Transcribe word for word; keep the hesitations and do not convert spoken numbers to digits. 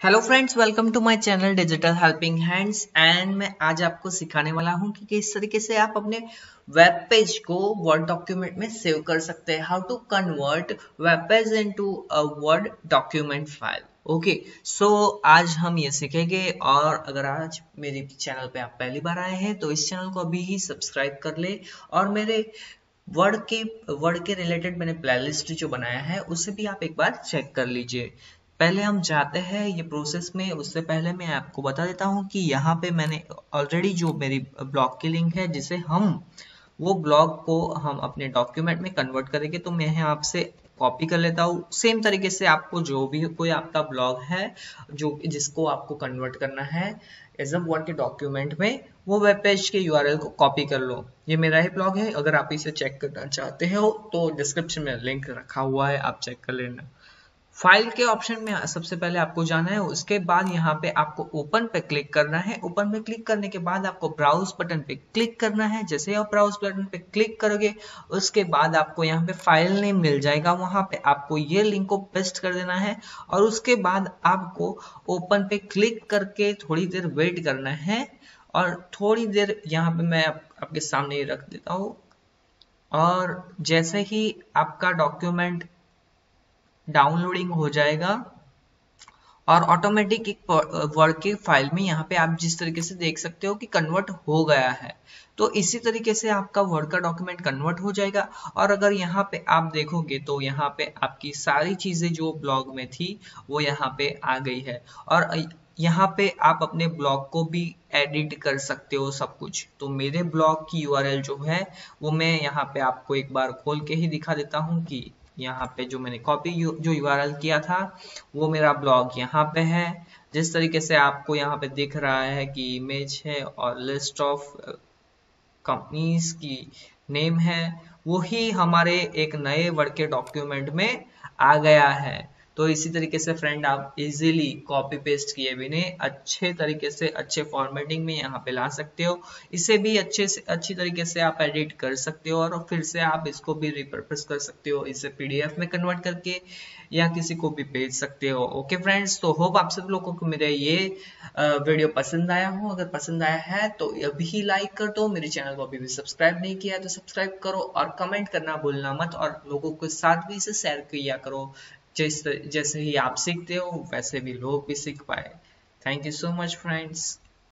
Hello friends, welcome to my channel digital helping hands. And मैं आज आपको सिखाने वाला हूं कि किस तरीके से आप अपने वेब पेज को वर्ड डॉक्यूमेंट में सेव कर सकते हैं। How to convert web page into a word document file. Okay, so आज हम ये सीखेंगे। और अगर आज मेरे चैनल पे आप पहली बार आए हैं तो इस चैनल को अभी ही सब्सक्राइब कर ले और मेरे वर्ड के वर्ड के रिलेटेड मैंने प्लेलिस्ट जो बनाया है उसे भी आप एक बार चेक कर लीजिए। पहले हम जाते हैं ये प्रोसेस में। उससे पहले मैं आपको बता देता हूँ कि यहाँ पे मैंने ऑलरेडी जो मेरी ब्लॉग की लिंक है जिसे हम वो ब्लॉग को हम अपने डॉक्यूमेंट में कन्वर्ट करेंगे, तो मैं यहाँ आपसे कॉपी कर लेता हूँ। सेम तरीके से आपको जो भी कोई आपका ब्लॉग है जो जिसको आपको कन्वर्ट करना है एज अ वर्ड के डॉक्यूमेंट में, वो वेब पेज के यूआरएल को कॉपी कर लो। ये मेरा ही ब्लॉग है, अगर आप इसे चेक करना चाहते हो तो डिस्क्रिप्शन में लिंक रखा हुआ है, आप चेक कर लेना। फाइल के ऑप्शन में सबसे पहले आपको जाना है, उसके बाद यहाँ पे आपको ओपन पे क्लिक करना है। ओपन पे क्लिक करने के बाद आपको ब्राउज बटन पे क्लिक करना है। जैसे ही आप ब्राउज बटन पे क्लिक करोगे उसके बाद आपको यहाँ पे फाइल नेम मिल जाएगा, वहां पे आपको ये लिंक को पेस्ट कर देना है और उसके बाद आपको ओपन पे क्लिक करके थोड़ी देर वेट करना है। और थोड़ी देर यहाँ पे मैं आप, आपके सामने ही रख देता हूँ। और जैसे ही आपका डॉक्यूमेंट डाउनलोडिंग हो जाएगा और ऑटोमेटिक एक वर्ड के फाइल में यहाँ पे आप जिस तरीके से देख सकते हो कि कन्वर्ट हो गया है, तो इसी तरीके से आपका वर्ड का डॉक्यूमेंट कन्वर्ट हो जाएगा। और अगर यहाँ पे आप देखोगे तो यहाँ पे आपकी सारी चीजें जो ब्लॉग में थी वो यहाँ पे आ गई है। और यहाँ पे आप अपने ब्लॉग को भी एडिट कर सकते हो सब कुछ। तो मेरे ब्लॉग की यूआरएल जो है वो मैं यहाँ पे आपको एक बार खोल के ही दिखा देता हूँ कि यहाँ पे जो मैंने कॉपी जो यूआरएल किया था वो मेरा ब्लॉग यहाँ पे है। जिस तरीके से आपको यहाँ पे दिख रहा है कि इमेज है और लिस्ट ऑफ कंपनीज की नेम है, वही हमारे एक नए वर्ड के डॉक्यूमेंट में आ गया है। तो इसी तरीके से फ्रेंड आप इजीली कॉपी पेस्ट किए बिना अच्छे तरीके से अच्छे फॉर्मेटिंग में यहाँ पे ला सकते हो। इसे भी अच्छे से अच्छी तरीके से आप एडिट कर सकते हो और फिर से आप इसको भी रिपर्पस कर सकते हो, इसे पीडीएफ में कन्वर्ट करके या किसी को भी भेज सकते हो। ओके फ्रेंड्स, तो होप आप सब लोगों को मेरे ये वीडियो पसंद आया हो। अगर पसंद आया है तो अभी लाइक कर दो, मेरे चैनल को अभी भी सब्सक्राइब नहीं किया तो सब्सक्राइब करो और कमेंट करना भूलना मत। और लोगों के साथ भी इसे शेयर किया करो, जिस जैसे ही आप सीखते हो वैसे भी लोग भी सीख पाए। Thank you so much friends.